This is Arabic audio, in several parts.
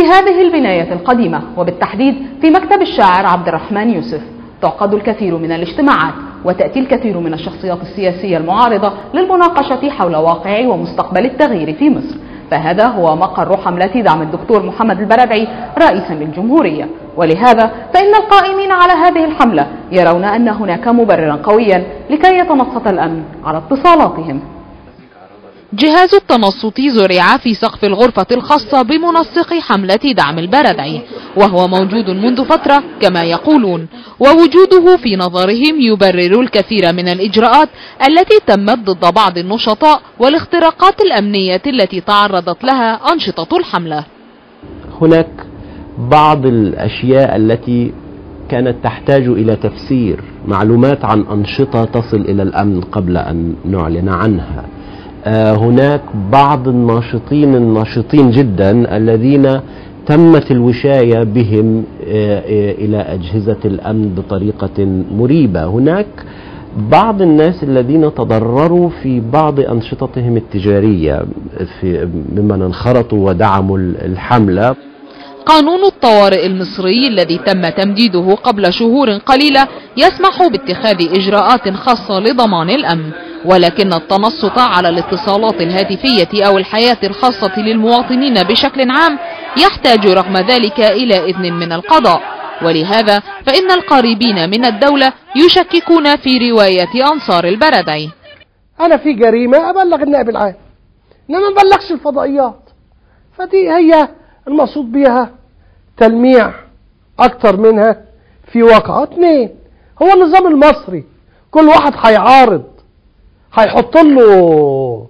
هذه البناية القديمة وبالتحديد في مكتب الشاعر عبد الرحمن يوسف تعقد الكثير من الاجتماعات، وتأتي الكثير من الشخصيات السياسية المعارضة للمناقشة حول واقع ومستقبل التغيير في مصر. فهذا هو مقر حملة دعم الدكتور محمد البرادعي رئيسا للجمهورية، ولهذا فإن القائمين على هذه الحملة يرون أن هناك مبررا قويا لكي يتنصت الأمن على اتصالاتهم. جهاز التنصت زرع في سقف الغرفة الخاصة بمنسق حملة دعم البرادعي، وهو موجود منذ فترة كما يقولون، ووجوده في نظرهم يبرر الكثير من الإجراءات التي تمت ضد بعض النشطاء والاختراقات الأمنية التي تعرضت لها أنشطة الحملة. هناك بعض الأشياء التي كانت تحتاج إلى تفسير، معلومات عن أنشطة تصل إلى الأمن قبل أن نعلن عنها. هناك بعض الناشطين جدا الذين تمت الوشاية بهم إلى أجهزة الأمن بطريقة مريبة. هناك بعض الناس الذين تضرروا في بعض أنشطتهم التجارية ممن انخرطوا ودعموا الحملة. قانون الطوارئ المصري الذي تم تمديده قبل شهور قليلة يسمح باتخاذ إجراءات خاصة لضمان الأمن، ولكن التنصت على الاتصالات الهاتفية أو الحياة الخاصة للمواطنين بشكل عام يحتاج رغم ذلك إلى إذن من القضاء. ولهذا فإن القريبين من الدولة يشككون في رواية أنصار البرادعي. أنا في جريمة أبلغ النائب العام، إنما ما بلغش الفضائيات، فدي هي المقصود بها تلميع أكتر منها في واقع. اتنين، هو النظام المصري كل واحد هيعارض هيحط له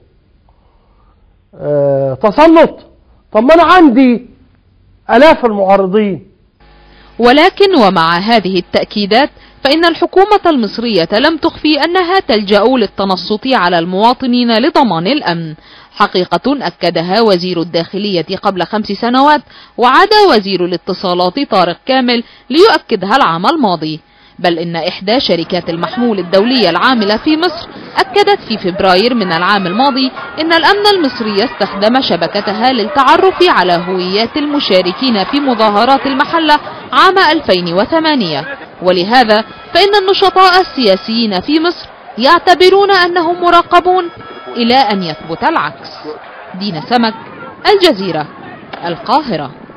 تسلط؟ طب ما أنا عندي آلاف المعارضين. ولكن ومع هذه التأكيدات فإن الحكومة المصرية لم تخفي أنها تلجأ للتنصت على المواطنين لضمان الأمن، حقيقة أكدها وزير الداخلية قبل 5 سنوات، وعاد وزير الاتصالات طارق كامل ليؤكدها العام الماضي. بل إن إحدى شركات المحمول الدولية العاملة في مصر أكدت في فبراير من العام الماضي إن الأمن المصري استخدم شبكتها للتعرف على هويات المشاركين في مظاهرات المحلة عام 2008. ولهذا فإن النشطاء السياسيين في مصر يعتبرون أنهم مراقبون إلى أن يثبت العكس. دينا سمك، الجزيرة، القاهرة.